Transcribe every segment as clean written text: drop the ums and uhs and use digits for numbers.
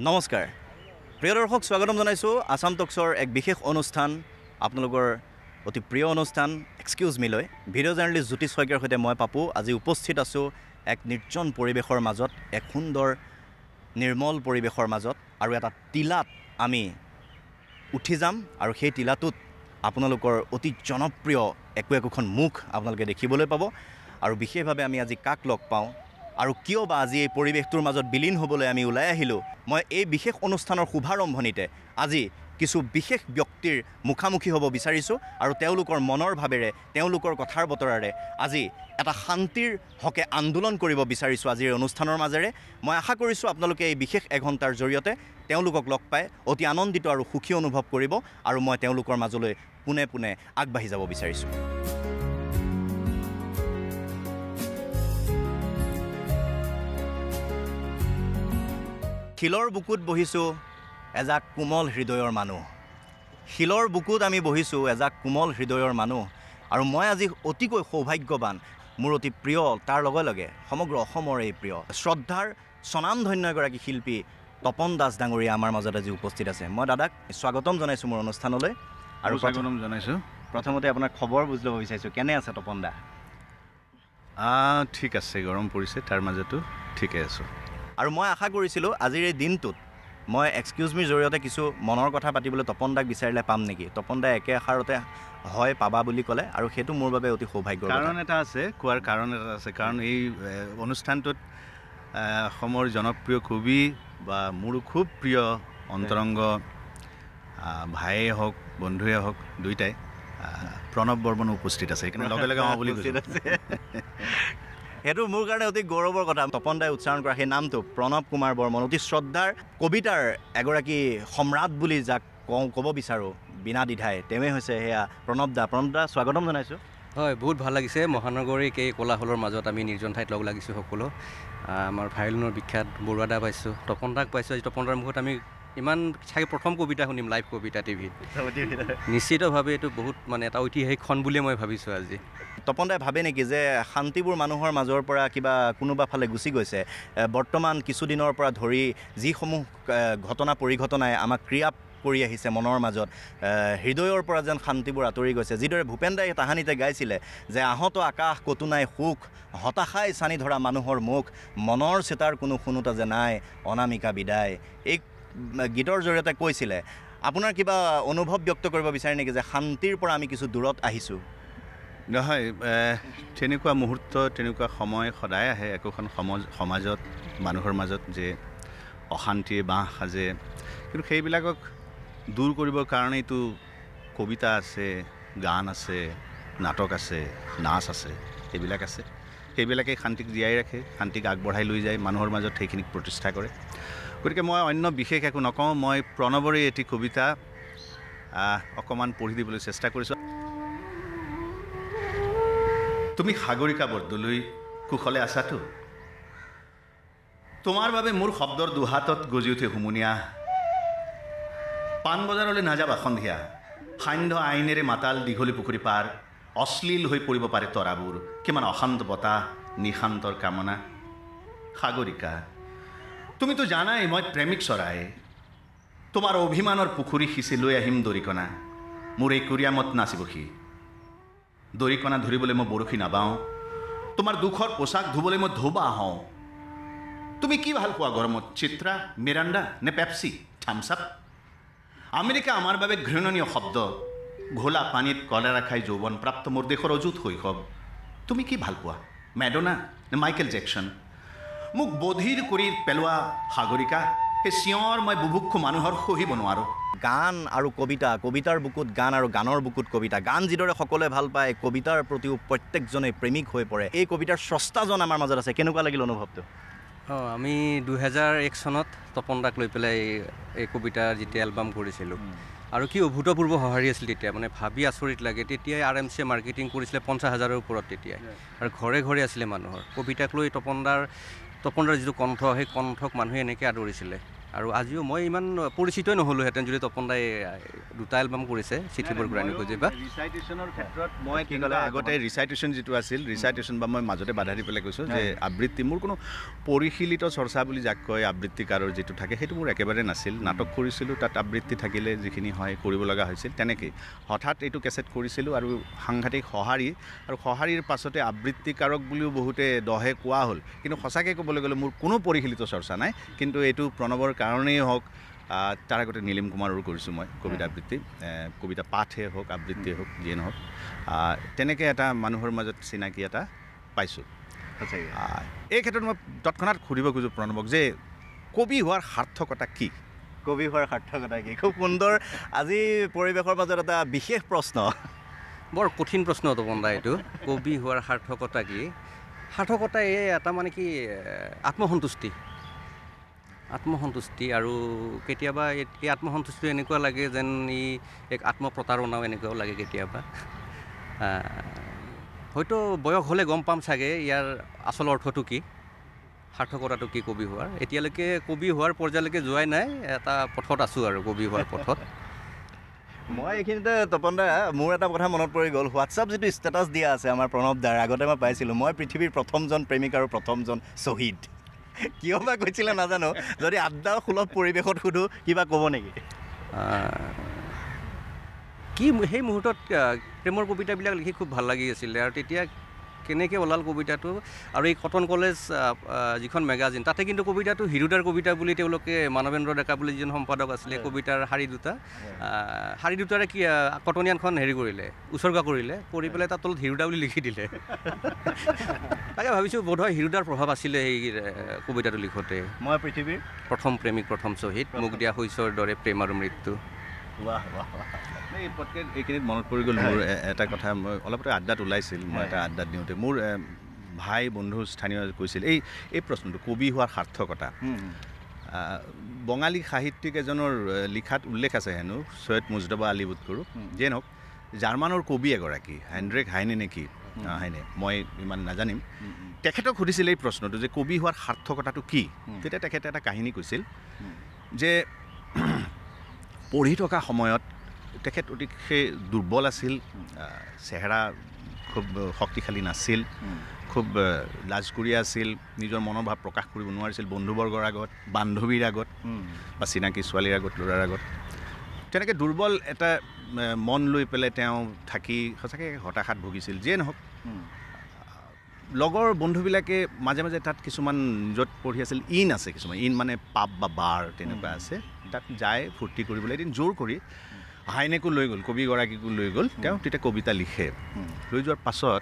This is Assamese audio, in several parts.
নমস্কাৰ প্ৰিয় দৰ্শক স্বাগতম জনাইছো আসাম টক্সৰ এক বিশেষ অনুষ্ঠান আপোনালোকৰ অতি প্ৰিয় অনুষ্ঠান এক্সকিউজ মি লৈ ভিডিও জাৰ্নালিষ্ট জ্যোতি শইকীয়াৰ সৈতে মই পাপু আজি উপস্থিত আছো এক নিৰ্জন পৰিবেশৰ মাজত এক সুন্দৰ নিৰ্মল পৰিবেশৰ মাজত আৰু এটা টিলাত আমি উঠি যাম আৰু সেই টিলাটোত আপোনালোকৰ অতি জনপ্ৰিয় একোখন মুখ আপোনালোকে দেখিবলৈ পাব আৰু বিশেষভাৱে আমি আজি কাক লগ পাওঁ আৰু কিয় বা আজি এই পৰিবেশটোৰ মাজত বিলীন হ'বলৈ আমি ওলাই আহিলো মই এই বিশেষ অনুষ্ঠানৰ শুভাৰম্ভণিতে আজি কিছু বিশেষ ব্যক্তিৰ মুখামুখি হ'ব বিচাৰিছো আৰু তেওঁলোকৰ মনৰ ভাবেৰে তেওঁলোকৰ কথাৰ বতৰাৰে আজি এটা শান্তিৰ হকে আন্দোলন কৰিব বিচাৰিছো আজিৰ অনুষ্ঠানৰ মাজেৰে মই আশা কৰিছো আপোনালোকে এই বিশেষ এঘণ্টাৰ জৰিয়তে তেওঁলোকক লগ পাই অতি আনন্দিত আৰু সুখী অনুভৱ কৰিব আৰু মই তেওঁলোকৰ মাজলৈ পুনে পুনে আগবাঢ়ি যাব বিচাৰিছো শিলৰ বুকুত বহিছো এজাক কোমল হৃদয়ৰ মানুহ শিলৰ বুকুত আমি বহিছো এজাক কোমল হৃদয়ৰ মানুহ আৰু মই আজি অতিকৈ সৌভাগ্যৱান মোৰ অতি প্ৰিয় তাৰ লগে লগে সমগ্ৰ অসমৰ এই প্ৰিয় শ্ৰদ্ধাৰ স্বনামধন্য এগৰাকী শিল্পী তপন দাস ডাঙৰীয়া আমাৰ মাজত আজি উপস্থিত আছে মই দাদাক স্বাগতম জনাইছো মোৰ অনুষ্ঠানলৈ আৰু স্বাগতম জনাইছো প্ৰথমতে আপোনাৰ খবৰ বুজি ল'ব বিচাৰিছো কেনে আছে তপন দা ঠিক আছে গৰম পৰিছে তাৰ মাজতো ঠিকে আছো আৰু মই আশা কৰিছিলোঁ আজিৰ এই দিনটোত মই এক্সকিউজ মিৰ জৰিয়তে কিছু মনৰ কথা পাতিবলৈ তপন দাক বিচাৰিলে পাম নেকি তপন দাই একে আষাৰতে হয় পাবা বুলি ক'লে আৰু সেইটো মোৰ বাবে অতি সৌভাগ্যৰ কাৰণ এটা আছে কোৱাৰ কাৰণ এটা আছে কাৰণ এই অনুষ্ঠানটোত অসমৰ জনপ্ৰিয় কবি বা মোৰো খুব প্ৰিয় অন্তৰংগ ভাইয়ে হওক বন্ধুৱে হওক দুইটাই প্ৰণৱ বৰ্মন উপস্থিত আছে সেইকাৰণে লগে লগে বুলি কৈছে সেইটো মোৰ কাৰণে অতি গৌৰৱৰ কথা তপন দাই উচ্চাৰণ কৰা সেই নামটো প্ৰণৱ কুমাৰ বৰ্মন অতি শ্ৰদ্ধাৰ কবিতাৰ এগৰাকী সম্ৰাট বুলি যাক ক'ব বিচাৰোঁ বিনা দ্বিধাই তেওঁৱে হৈছে সেয়া প্ৰণৱ দা স্বাগতম জনাইছোঁ হয় বহুত ভাল লাগিছে মহানগৰীক এই কোলাহলৰ মাজত আমি নিৰ্জন ঠাইত লগ লাগিছোঁ সকলো আমাৰ ভাইলিনৰ বিখ্যাত বৰুৱা দা পাইছোঁ তপন দাক পাইছোঁ আজি তপন দাৰ মুখত আমি ইমান চাগে প্ৰথম কবিতা শুনিম লাইভ কবিতা টিভিত নিশ্চিতভাৱে এইটো বহুত মানে এটা ঐতিহাসিক ক্ষণ বুলিয়ে মই ভাবিছোঁ আজি তপন দাই ভাবে নেকি যে শান্তিবোৰ মানুহৰ মাজৰ পৰা কিবা কোনোবা ফালে গুচি গৈছে বৰ্তমান কিছুদিনৰ পৰা ধৰি যিসমূহ ঘটনা পৰিঘটনাই আমাক ক্ৰিয়া কৰি আহিছে মনৰ মাজত হৃদয়ৰ পৰা যেন শান্তিবোৰ আঁতৰি গৈছে যিদৰে ভূপেন দাই তাহানিতে গাইছিলে যে আহত আকাশ কতো নাই সুখ হতাশাই চানি ধৰা মানুহৰ মুখ মনৰ চেতাৰ কোনো শুনোতা যে নাই অনামিকা বিদায় এই গীতৰ জৰিয়তে কৈছিলে আপোনাৰ কিবা অনুভৱ ব্যক্ত কৰিব বিচাৰে নেকি যে শান্তিৰ পৰা আমি কিছু দূৰত আহিছোঁ নহয় তেনেকুৱা মুহূৰ্ত তেনেকুৱা সময় সদায় আহে একোখন সমাজত মানুহৰ মাজত যে অশান্তিয়ে বাঁহ সাজে কিন্তু সেইবিলাকক দূৰ কৰিবৰ কাৰণেইতো কবিতা আছে গান আছে নাটক আছে নাচ আছে সেইবিলাক আছে সেইবিলাকে শান্তিক জীয়াই ৰাখে শান্তিক আগবঢ়াই লৈ যায় মানুহৰ মাজত সেইখিনিক প্ৰতিষ্ঠা কৰে গতিকে মই অন্য বিশেষ একো নকওঁ মই প্ৰণৱৰে এটি কবিতা অকণমান পঢ়ি দিবলৈ চেষ্টা কৰিছোঁ তুমি সাগৰিকা বৰদলৈ কুশলে আছাতো তোমাৰ বাবে মোৰ শব্দৰ দুহাতত গজি উঠে হুমুনিয়া পাণবজাৰলৈ নাযাবা সন্ধিয়া সান্ধ্য আইনেৰে মাতাল দীঘলী পুখুৰী পাৰ অশ্লীল হৈ পৰিব পাৰে তৰাবোৰ কিমান অশান্ত বতাহ নিশান্তৰ কামনা সাগৰিকা তুমিতো জানাই মই প্ৰেমিক চৰাই তোমাৰ অভিমানৰ পুখুৰী সিঁচি লৈ আহিম দৰিকণা মোৰ এই কুৰিয়ামত নাচিবহি দৰিকণা ধৰিবলৈ মই বৰশী নাবাওঁ তোমাৰ দুখৰ পোচাক ধুবলৈ মই ধোবা হওঁ তুমি কি ভাল পোৱা গৰমত চিত্ৰা মিৰাণ্ডা নে পেপচি থামছ আপ আমেৰিকা আমাৰ বাবে ঘৃণনীয় শব্দ ঘোলা পানীত কলেৰা খাই যৌৱন প্ৰাপ্ত মোৰ দেশৰ অযুত শৈশৱ তুমি কি ভাল পোৱা মেডোনা নে মাইকেল জেকচন মোক বধিৰ কৰি পেলোৱা সাগৰিকা সেই চিঞৰ মই বুভুক্ষু মানুহৰ সহিব নোৱাৰোঁ গান আৰু কবিতাৰ বুকুত গান আৰু গানৰ বুকুত কবিতা গান যিদৰে সকলোৱে ভাল পায় কবিতাৰ প্ৰতিও প্ৰত্যেকজনে প্ৰেমিক হৈ পৰে এই কবিতাৰ স্ৰষ্টাজন আমাৰ মাজত আছে কেনেকুৱা লাগিল অনুভৱটো আমি 2001 চনত তপন দাক লৈ পেলাই এই কবিতাৰ যেতিয়া এলবাম কৰিছিলোঁ আৰু কি অভূতপূৰ্ব সঁহাৰি আছিল তেতিয়া মানে ভাবি আচৰিত লাগে তেতিয়াই RMC মাৰ্কেটিং কৰিছিলে 50,000ৰ ওপৰত তেতিয়াই আৰু ঘৰে ঘৰে আছিলে মানুহৰ কবিতাক লৈ তপন দাৰ যিটো কণ্ঠ সেই কণ্ঠক মানুহে এনেকৈ আদৰিছিলে আৰু আজিও মই ইমান পৰিচিতই নহ'লোহেঁতেন যদি তপন দাই দুটা এলবাম কৰিছে চিঠিবোৰ ঘূৰাই নুখুজিবা ৰিচাইটেশ্যনৰ ক্ষেত্ৰত মই কি ক'লে আগতে ৰিচাইটেশ্যন যিটো আছিল ৰিচাইটেশ্যন বা মই মাজতে বাধা দি পেলাই কৈছোঁ যে আবৃত্তি মোৰ কোনো পৰিশীলিত চৰ্চা বুলি যাক কয় আবৃত্তিকাৰৰ যিটো থাকে সেইটো মোৰ একেবাৰে নাছিল নাটক কৰিছিলোঁ তাত আবৃত্তি থাকিলে যিখিনি হয় কৰিব লগা হৈছিল তেনেকেই হঠাৎ এইটো কেছেট কৰিছিলোঁ আৰু সাংঘাতিক সঁহাৰি আৰু সঁহাৰিৰ পাছতে আবৃত্তিকাৰক বুলিও বহুতে দহে কোৱা হ'ল কিন্তু সঁচাকৈ ক'বলৈ গ'লে মোৰ কোনো পৰিশীলিত চৰ্চা নাই কিন্তু এইটো প্ৰণৱৰ কাৰণেই হওক তাৰ আগতে নীলিম কুমাৰৰো কৰিছোঁ মই কবিতা আবৃত্তি কবিতা পাঠেই হওক আবৃত্তিয়েই হওক যিয়ে নহওক তেনেকৈ এটা মানুহৰ মাজত চিনাকি এটা পাইছোঁ এই ক্ষেত্ৰত মই তৎক্ষণাত সুধিব খোজোঁ প্ৰণৱক যে কবি হোৱাৰ সাৰ্থকতা কি কবি হোৱাৰ সাৰ্থকতা কি খুব সুন্দৰ আজি পৰিৱেশৰ মাজত এটা বিশেষ প্ৰশ্ন বৰ কঠিন প্ৰশ্ন তপন দা এইটো কবি হোৱাৰ সাৰ্থকতা কি সাৰ্থকতা এই এটা মানে কি আত্মসন্তুষ্টি আৰু কেতিয়াবা এই আত্মসন্তুষ্টি এনেকুৱা লাগে যেন ই এক আত্মপ্ৰতাৰণাও এনেকুৱাও লাগে কেতিয়াবা হয়তো বয়স হ'লে গম পাম চাগে ইয়াৰ আচল অৰ্থটো কি সাৰ্থকতাটো কি কবি হোৱাৰ এতিয়ালৈকে কবি হোৱাৰ পৰ্যায়লৈকে যোৱাই নাই এটা পথত আছোঁ আৰু কবি হোৱাৰ পথত মই এইখিনিতে তপন দা মোৰ এটা কথা মনত পৰি গ'ল হোৱাটছআপ যিটো ষ্টেটাছ দিয়া আছে আমাৰ প্ৰণৱ দাৰ আগতে মই পাইছিলোঁ মই পৃথিৱীৰ প্ৰথমজন প্ৰেমিক আৰু প্ৰথমজন শ্বহীদ কিয় বা কৈছিলে নাজানো যদি আড্ডা সুলভ পৰিৱেশত সোধো কিবা ক'ব নেকি কি সেই মুহূৰ্তত প্ৰেমৰ কবিতাবিলাক লিখি খুব ভাল লাগি আছিলে আৰু তেতিয়া কেনেকৈ ওলাল কবিতাটো আৰু এই কটন কলেজ যিখন মেগাজিন তাতে কিন্তু কবিতাটো হিৰুদাৰ কবিতা বুলি তেওঁলোকে মানৱেন্দ্ৰ ডেকা বুলি যিজন সম্পাদক আছিলে কবিতাৰ শাৰী দুটাৰে কি কটনিয়ানখন হেৰি কৰিলে উচৰ্গা কৰি পেলাই তাত তলত হিৰুদা বুলি লিখি দিলে তাকে ভাবিছোঁ বোধহয় হিৰুদাৰ প্ৰভাৱ আছিলে সেই কবিতাটো লিখোঁতে মই পৃথিৱীৰ প্ৰথম প্ৰেমিক প্ৰথম শ্বহীদ মোক দিয়া শস্যৰ দৰে প্ৰেম আৰু মৃত্যু এই পটকে এইখিনিত মনত পৰি গ'ল মোৰ এটা কথা মই অলপতে আড্ডাত ওলাইছিল মই এটা আড্ডাত দিওঁতে মোৰ ভাই বন্ধু স্থানীয় কৈছিল এই প্ৰশ্নটো কবি হোৱাৰ সাৰ্থকতা বঙালী সাহিত্যিক এজনৰ লিখাত উল্লেখ আছে হেনো সৈয়দ মুজতবা আলী বুটকৰো যিয়ে নহওক জাৰ্মানৰ কবি এগৰাকী হেনড্ৰিক হাইনে নেকি হাইনে মই ইমান নাজানিম তেখেতক সুধিছিল এই প্ৰশ্নটো যে কবি হোৱাৰ সাৰ্থকতাটো কি তেতিয়া তেখেতে এটা কাহিনী কৈছিল যে পঢ়ি থকা সময়ত তেখেত অতিকে দুৰ্বল আছিল চেহেৰা খুব শক্তিশালী নাছিল খুব লাজকুৰীয়া আছিল নিজৰ মনৰ ভাৱ প্ৰকাশ কৰিব নোৱাৰিছিল বন্ধুবৰ্গৰ আগত বান্ধৱীৰ আগত বা চিনাকি ছোৱালীৰ আগত ল'ৰাৰ আগত তেনেকৈ দুৰ্বল এটা মন লৈ পেলাই তেওঁ থাকি সঁচাকৈ হতাশাত ভুগিছিল যিয়ে নহওক লগৰ বন্ধুবিলাকে মাজে মাজে তাত কিছুমান য'ত পঢ়ি আছিল ইন আছে কিছুমান ইন মানে পাব বা বাৰ তেনেকুৱা আছে তাত যায় ফূৰ্তি কৰিবলৈ এদিন জোৰ কৰি হাইনেকো লৈ গ'ল কবিগৰাকীকো লৈ গ'ল তেওঁ তেতিয়া কবিতা লিখে লৈ যোৱাৰ পাছত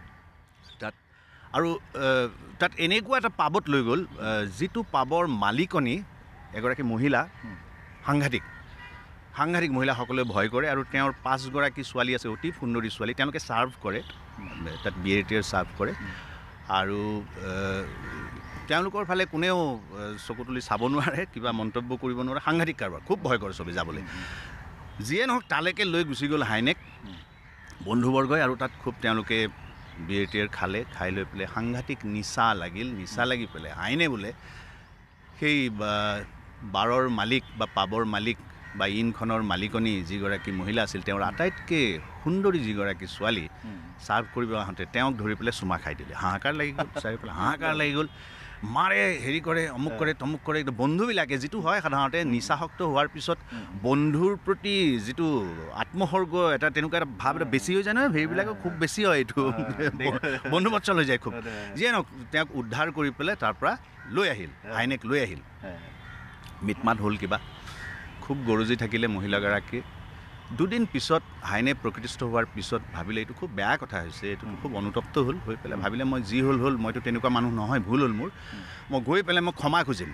তাত এনেকুৱা এটা পাবত লৈ গ'ল যিটো পাবৰ মালিকনী এগৰাকী মহিলা সাংঘাতিক মহিলাসকলে ভয় কৰে আৰু তেওঁৰ 5গৰাকী ছোৱালী আছে অতি সুন্দৰী ছোৱালী তেওঁলোকে ছাৰ্ভ কৰে তাত বিয়েটিয়াৰ ছাৰ্ভ কৰে আৰু তেওঁলোকৰ ফালে কোনেও চকু তুলি চাব নোৱাৰে কিবা মন্তব্য কৰিব নোৱাৰে সাংঘাতিক কাৰোবাৰ খুব ভয় কৰে চবেই যাবলৈ যিয়ে নহওক তালৈকে লৈ গুচি গ'ল হাইনেক বন্ধুবৰ্গই আৰু তাত খুব তেওঁলোকে বিয়েটিয়াৰ খাই লৈ পেলাই সাংঘাতিক নিচা লাগি পেলাই হাইনে বোলে সেই বাৰৰ মালিক বা পাবৰ মালিক বা ইনখনৰ মালিকনী যিগৰাকী মহিলা আছিল তেওঁৰ আটাইতকৈ সুন্দৰী যিগৰাকী ছোৱালী ছাৰ্ভ কৰিব আহোঁতে তেওঁক ধৰি পেলাই চুমা খাই দিলে হাহাকাৰ লাগি গ'ল মাৰে হেৰি কৰে অমুক কৰে তমুক কৰে বন্ধুবিলাকে যিটো হয় সাধাৰণতে নিচাসক্ত হোৱাৰ পিছত বন্ধুৰ প্ৰতি যিটো আত্মসৰ্গ এটা তেনেকুৱা এটা ভাৱ এটা বেছি হৈ যায় নহয় সেইবিলাকো খুব বেছি হয় এইটো বন্ধুবৎসল হৈ যায় খুব যিয়ে নহওক তেওঁক উদ্ধাৰ কৰি পেলাই তাৰ পৰা হাইনেক লৈ আহিল মিটমাট হ'ল কিবা খুব গৰজি থাকিলে মহিলাগৰাকী দুদিন পিছত হাইনে প্ৰকৃতিস্থ হোৱাৰ পিছত ভাবিলে এইটো খুব বেয়া কথা হৈছে এইটো খুব অনুতপ্ত হ'ল হৈ পেলাই ভাবিলে মই যি হ'ল মইতো তেনেকুৱা মানুহ নহয় ভুল হ'ল মোৰ মই গৈ পেলাই মই ক্ষমা খুজিম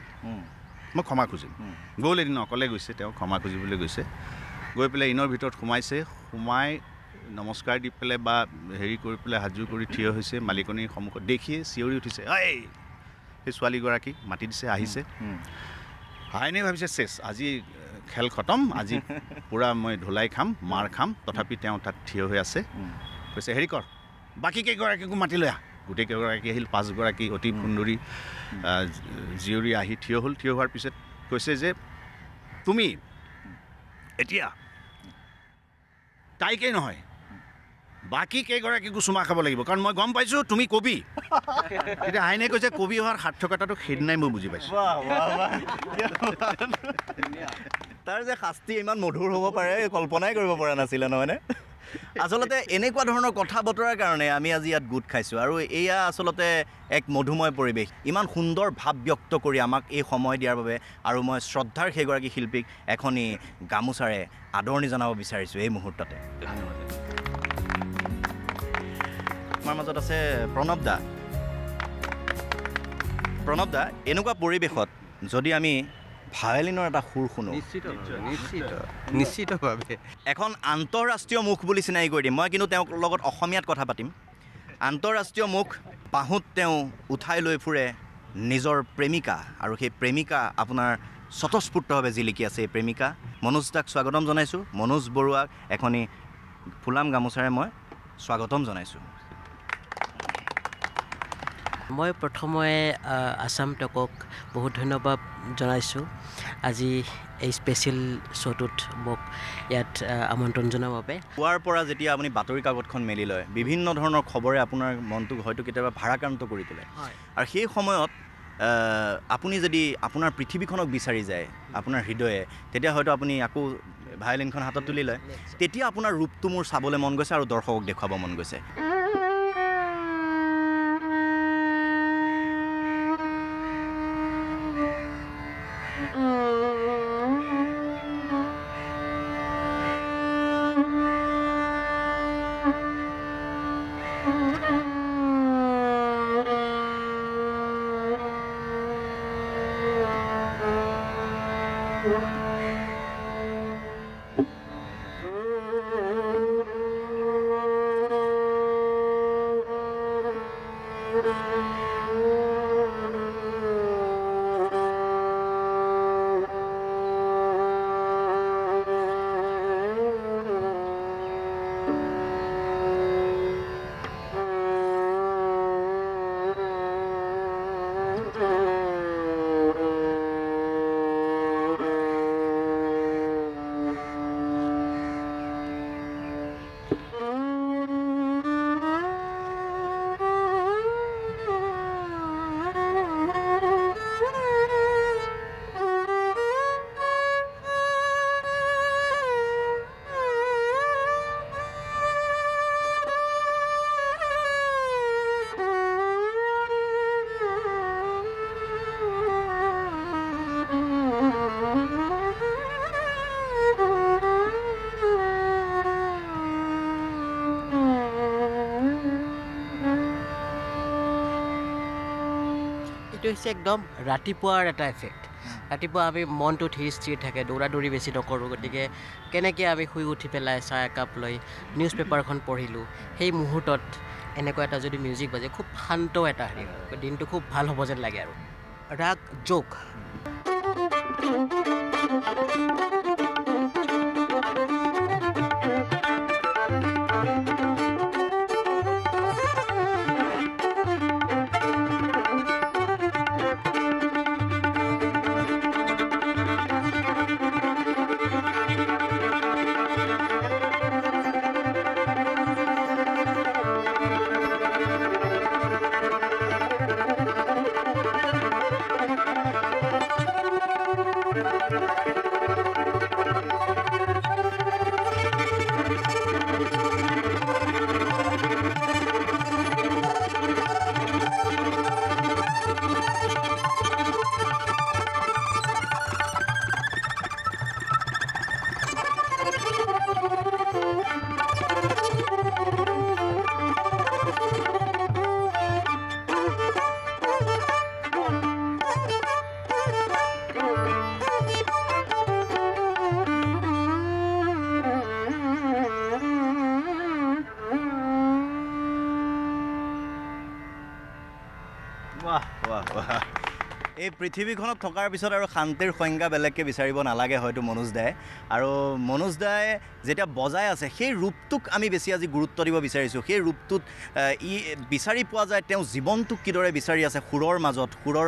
গ'ল এদিন অকলে গৈছে তেওঁ ক্ষমা খুজিবলৈ গৈছে গৈ পেলাই ইনৰ ভিতৰত সোমাই নমস্কাৰ দি পেলাই বা হেৰি কৰি পেলাই হাতযোৰ কৰি থিয় হৈছে মালিকনীৰ সন্মুখত দেখিয়ে চিঞৰি উঠিছে সেই ছোৱালীগৰাকী মাতি দিছে আহিছে হাইনে ভাবিছে চেছ আজি খেল খতম আজি পূৰা মই ধুলাই খাম মাৰ খাম তথাপি তেওঁ তাত থিয় হৈ আছে কৈছে হেৰি কৰ বাকী কেইগৰাকীকো মাতি লৈ আহ গোটেইকেইগৰাকী আহিল 5গৰাকী অতি সুন্দৰী জীয়ৰী আহি থিয় হোৱাৰ পিছত কৈছে যে তুমি এতিয়া তাইকেই নহয় বাকী কেইগৰাকীকো চুমা খাব লাগিব কাৰণ মই গম পাইছোঁ তুমি কবি এতিয়া আইনে কৈছে কবি হোৱাৰ সাৰ্থকতাটো সেইদিনাই মই বুজি পাইছোঁ তাৰ যে শাস্তি ইমান মধুৰ হ'ব পাৰে কল্পনাই কৰিব পৰা নাছিলে নহয়নে আচলতে এনেকুৱা ধৰণৰ কথা বতৰাৰ কাৰণে আমি আজি ইয়াত গোট খাইছোঁ আৰু এয়া আচলতে এক মধুময় পৰিৱেশ ইমান সুন্দৰ ভাৱ ব্যক্ত কৰি আমাক এই সময় দিয়াৰ বাবে আৰু মই শ্ৰদ্ধাৰ সেইগৰাকী শিল্পীক এখনি গামোচাৰে আদৰণি জনাব বিচাৰিছোঁ এই মুহূৰ্ততে আমাৰ মাজত আছে প্ৰণৱ দা এনেকুৱা পৰিৱেশত যদি আমি ভায়লিনৰ এটা সুৰ শুনো নিশ্চিতভাৱে এখন আন্তঃৰাষ্ট্ৰীয় মুখ বুলি চিনাকি কৰি দিম মই কিন্তু তেওঁৰ লগত অসমীয়াত কথা পাতিম আন্তঃৰাষ্ট্ৰীয় মুখ বাহুত তেওঁ উঠাই লৈ ফুৰে নিজৰ প্ৰেমিকা আৰু সেই প্ৰেমিকা আপোনাৰ স্বতঃস্ফূৰ্তভাৱে জিলিকি আছে এই প্ৰেমিকা মনোজ দাক স্বাগতম জনাইছোঁ মনোজ বৰুৱাক এখনি ফুলাম গামোচাৰে মই স্বাগতম জনাইছোঁ মই প্ৰথমে আছাম টকক বহুত ধন্যবাদ জনাইছোঁ আজি এই স্পেচিয়েল শ্ব'টোত মোক ইয়াত আমন্ত্ৰণ জনোৱাৰ বাবে পুৱাৰ পৰা যেতিয়া আপুনি বাতৰি কাকতখন মেলি লয় বিভিন্ন ধৰণৰ খবৰে আপোনাৰ মনটোক হয়তো কেতিয়াবা ভাৰাক্ৰান্ত কৰি তোলে আৰু সেই সময়ত আপুনি যদি আপোনাৰ পৃথিৱীখনক বিচাৰি যায় আপোনাৰ হৃদয়ে তেতিয়া হয়তো আপুনি আকৌ ভায়লিনখন হাতত তুলি লয় তেতিয়া আপোনাৰ ৰূপটো মোৰ চাবলৈ মন গৈছে আৰু দৰ্শকক দেখুৱাব মন গৈছে এইটো হৈছে একদম ৰাতিপুৱাৰ এটা এফেক্ট ৰাতিপুৱা আমি মনটো ধীৰ স্থিৰ থাকে দৌৰা দৌৰি বেছি নকৰোঁ গতিকে কেনেকৈ আমি শুই উঠি পেলাই চাহ একাপ লৈ নিউজ পেপাৰখন পঢ়িলোঁ সেই মুহূৰ্তত এনেকুৱা এটা যদি মিউজিক বাজে খুব শান্ত এটা হেৰি হয় দিনটো খুব ভাল হ'ব যেন লাগে আৰু ৰাগ যোগ এই পৃথিৱীখনত থকাৰ পিছত আৰু শান্তিৰ সংজ্ঞা বেলেগকৈ বিচাৰিব নালাগে হয়তো মনোজ দাই আৰু মনোজ দাই যেতিয়া বজাই আছে সেই ৰূপটোক আমি বেছি আজি গুৰুত্ব দিব বিচাৰিছোঁ সেই ৰূপটোত ই বিচাৰি পোৱা যায় তেওঁ জীৱনটোক কিদৰে বিচাৰি আছে সুৰৰ মাজত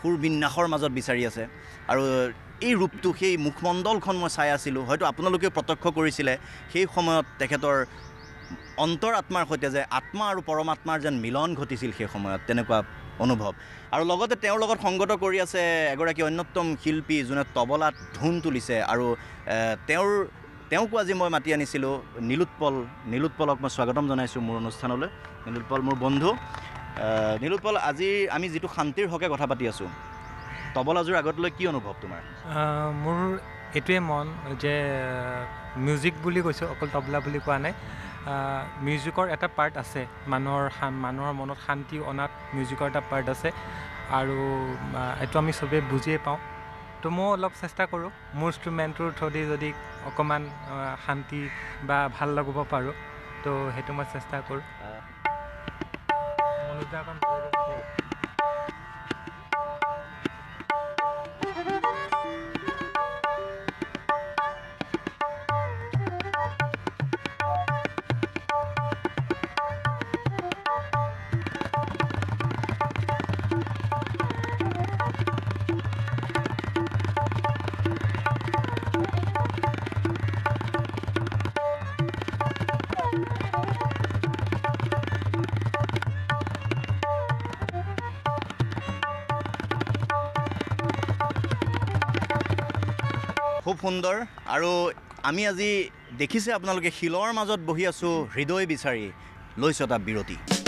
সুৰ বিন্যাসৰ মাজত বিচাৰি আছে আৰু এই ৰূপটো সেই মুখমণ্ডলখন মই চাই আছিলোঁ হয়তো আপোনালোকে প্ৰত্যক্ষ কৰিছিলে সেই সময়ত তেখেতৰ অন্তৰ আত্মাৰ সৈতে যে আত্মা আৰু পৰমাত্মাৰ যেন মিলন ঘটিছিল সেই সময়ত তেনেকুৱা অনুভৱ আৰু লগতে তেওঁৰ লগত সংগত কৰি আছে এগৰাকী অন্যতম শিল্পী যোনে তবলাত ধুন তুলিছে আৰু তেওঁকো আজি মই মাতি আনিছিলোঁ নীলোৎপলক মই স্বাগতম জনাইছোঁ মোৰ অনুষ্ঠানলৈ নীলোৎপল মোৰ বন্ধু নীলোৎপল আজি আমি যিটো শান্তিৰ হকে কথা পাতি আছোঁ তবলাযোৰ আগত লৈ কি অনুভৱ তোমাৰ মোৰ এইটোৱে মন যে মিউজিক বুলি কৈছোঁ অকল তবলা বুলি কোৱা নাই মিউজিকৰ এটা পাৰ্ট আছে মানুহৰ মনত শান্তি অনাত মিউজিকৰ এটা পাৰ্ট আছে আৰু এইটো আমি চবেই বুজিয়ে পাওঁ তো মই অলপ চেষ্টা কৰোঁ মোৰ ইনষ্ট্ৰুমেণ্টটোৰ থ্ৰুদি যদি অকণমান শান্তি বা ভাল লগাব পাৰোঁ তো সেইটো মই চেষ্টা কৰোঁ খুব সুন্দৰ আৰু আমি আজি দেখিছে আপোনালোকে শিলৰ মাজত বহি আছোঁ হৃদয় বিচাৰি লৈছোঁ এটা বিৰতি